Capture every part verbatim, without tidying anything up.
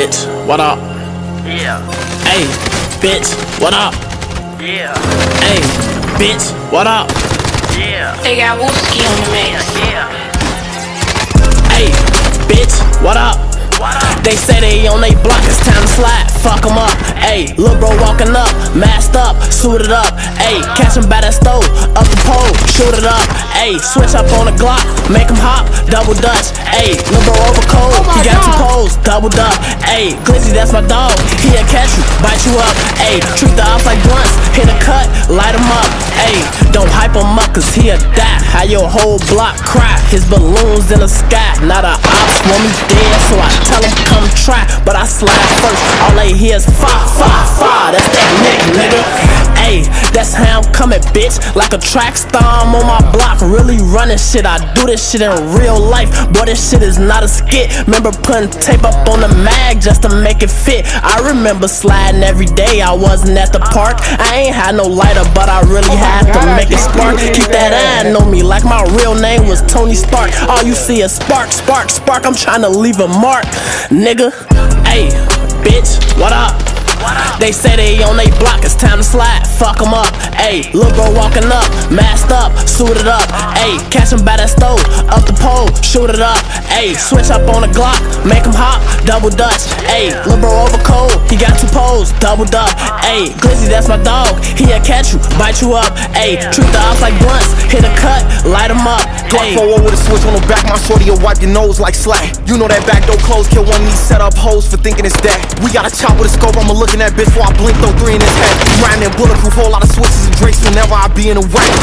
bitch, what up? Yeah. Hey, bitch, what up? Yeah. Hey, bitch, what up? Yeah. They got Wooski on the mix. Yeah. Hey, bitch, what up? What up? They say they on they block, it's time to slide, fuck 'em up. Ayy, lil' bro walking up, masked up, suited up. Ayy, catch him by that stove, up the pole, shoot it up. Ayy, switch up on the Glock, make him hop, double dutch. Ayy, lil' bro over cold, he got two poles, doubled up. Ayy, Glizzy, that's my dog, he'll catch you, bite you up. Ayy, treat the ops like blunts, hit a cut, light him up. Ayy, don't hype him up cause he'll die. How your whole block cry, his balloons in the sky. Now the ops want me dead, so I tell him come try, but I slide first. All they hear is fire, fire, fire. That's that nigga, nigga. Ayy, that's how I'm coming, bitch. Like a track star, I'm on my block, really running shit. I do this shit in real life, boy. This shit is not a skit. Remember putting tape up on the mag just to make it fit. I remember sliding every day. I wasn't at the park. I ain't had no lighter, but I really had to make it spark. Keep that eye on me like my real name was Tony Stark. All you see is spark, spark, spark. I'm trying to leave a mark, nigga. Ayy, bitch, what up? They say they on they block, it's time to slide, fuck 'em up. Ayy, lil' bro walking up, masked up, suited up. Ayy, catch him by that stove, up the pole, shoot it up. Ayy, switch up on the Glock, make him hop, double dutch. Ayy, lil' bro over cold, he got two poles, doubled up. Ayy, Glizzy, that's my dog, he'll catch you, bite you up. Ayy, treat the ops like blunts, hit a cut, light him up. Ayy, forward with a switch on the back, my shorty will wipe your nose like slack. You know that back door closed, kill one of these set up hoes for thinking it's that. We got a chop with a scope, I'ma look in that bitch before I blink, throw three in his head. Riding in bulletproof, whole lot of switches and drinks whenever I be in the way.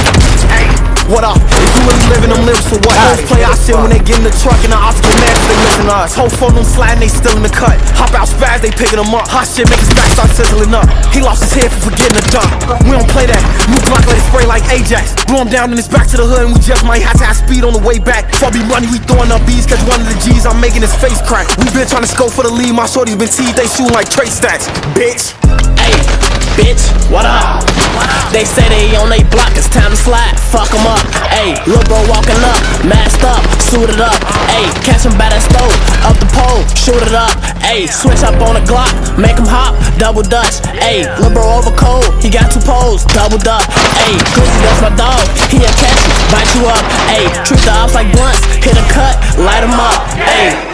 Hey, what up? If you really living them lives for what? Hoes play our shit when they get in the truck and the ops get mad cause they listen to us. Whole phone them sliding, they still in the cut. Hop out spaz, they picking them up. Hot shit make his back start sizzling up. He lost his head for forgetting the duck. We don't play that. New block let it spray like Ajax. Blow him down and it's back to the hood and we just might have to have speed on the way back. Before we running, we throwing up bees. Catch one of the G's, I'm making his face crack. We been trying to scope for the lead, my shorty been teed, they shooting like Trey stats. Bitch. ayy, bitch, what up? They say they on they block, it's time to slide, fuck 'em up. Ayy, lil' bro walking up, masked up, suited up. Ayy, catch him by that stove, up the pole, shoot it up. Ayy, switch up on the Glock, make him hop, double dutch. Ayy, lil' bro over cold, he got two poles, doubled up. Ayy, Glizzy, that's my dog, he'll catch you, bite you up. Ayy, treat the ops like blunts, hit a cut, light him up. Ayy.